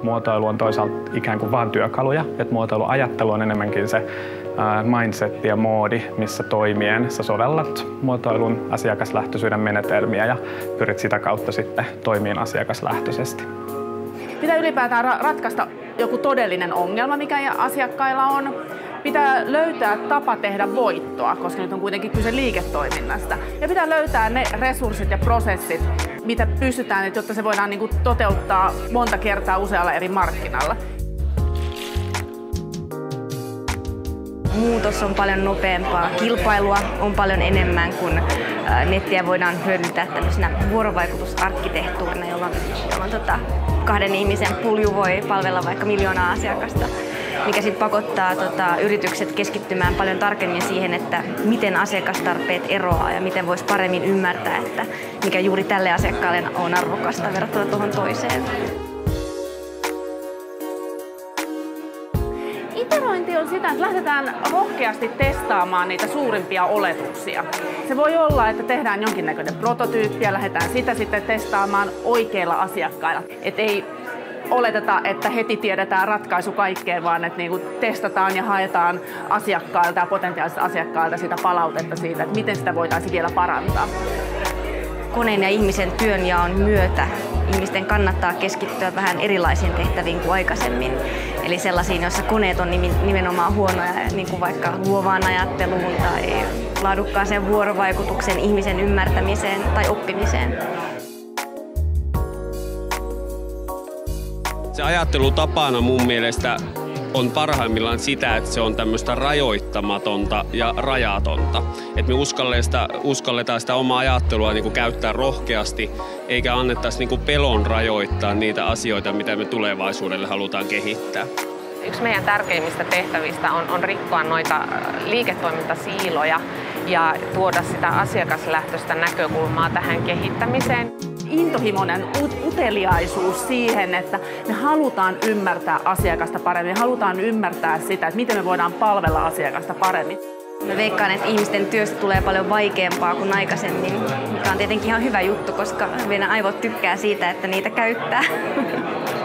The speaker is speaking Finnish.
muotoilu on toisaalta ikään kuin vain työkaluja, että muotoiluajattelu on enemmänkin se mindset ja moodi, missä toimien sä sovellat muotoilun asiakaslähtöisyyden menetelmiä ja pyrit sitä kautta sitten toimiin asiakaslähtöisesti. Pitää ylipäätään ratkaista joku todellinen ongelma, mikä asiakkailla on. Pitää löytää tapa tehdä voittoa, koska nyt on kuitenkin kyse liiketoiminnasta. Ja pitää löytää ne resurssit ja prosessit, mitä pystytään, jotta se voidaan toteuttaa monta kertaa usealla eri markkinalla. Muutos on paljon nopeampaa, kilpailua on paljon enemmän, kun nettiä voidaan hyödyntää tämmöisenä vuorovaikutusarkkitehtuurina, jolloin kahden ihmisen pulju voi palvella vaikka 1 000 000 asiakasta, mikä sitten pakottaa yritykset keskittymään paljon tarkemmin siihen, että miten asiakastarpeet eroaa ja miten voisi paremmin ymmärtää, että mikä juuri tälle asiakkaalle on arvokasta verrattuna tuohon toiseen. Iterointi on sitä, että lähdetään rohkeasti testaamaan niitä suurimpia oletuksia. Se voi olla, että tehdään jonkinnäköinen prototyyppi ja lähdetään sitä sitten testaamaan oikeilla asiakkailla. Et ei oleteta, että heti tiedetään ratkaisu kaikkeen, vaan että testataan ja haetaan asiakkailta ja potentiaalisilta asiakkailta sitä palautetta siitä, että miten sitä voitaisiin vielä parantaa. Koneen ja ihmisen työnjaon myötä ihmisten kannattaa keskittyä vähän erilaisiin tehtäviin kuin aikaisemmin. Eli sellaisiin, joissa koneet on nimenomaan huonoja, niin kuin vaikka luovaan ajatteluun tai laadukkaaseen vuorovaikutukseen, ihmisen ymmärtämiseen tai oppimiseen. Se ajattelutapana mun mielestä on parhaimmillaan sitä, että se on tämmöistä rajoittamatonta ja rajatonta. Että me uskalletaan sitä omaa ajattelua käyttää rohkeasti, eikä annettaisi pelon rajoittaa niitä asioita, mitä me tulevaisuudelle halutaan kehittää. Yksi meidän tärkeimmistä tehtävistä on rikkoa noita liiketoimintasiiloja ja tuoda sitä asiakaslähtöistä näkökulmaa tähän kehittämiseen. Intohimoinen uteliaisuus siihen, että me halutaan ymmärtää asiakasta paremmin, me halutaan ymmärtää sitä, että miten me voidaan palvella asiakasta paremmin. Mä veikkaan, että ihmisten työstä tulee paljon vaikeampaa kuin aikaisemmin, mikä on tietenkin ihan hyvä juttu, koska meidän aivot tykkää siitä, että niitä käyttää.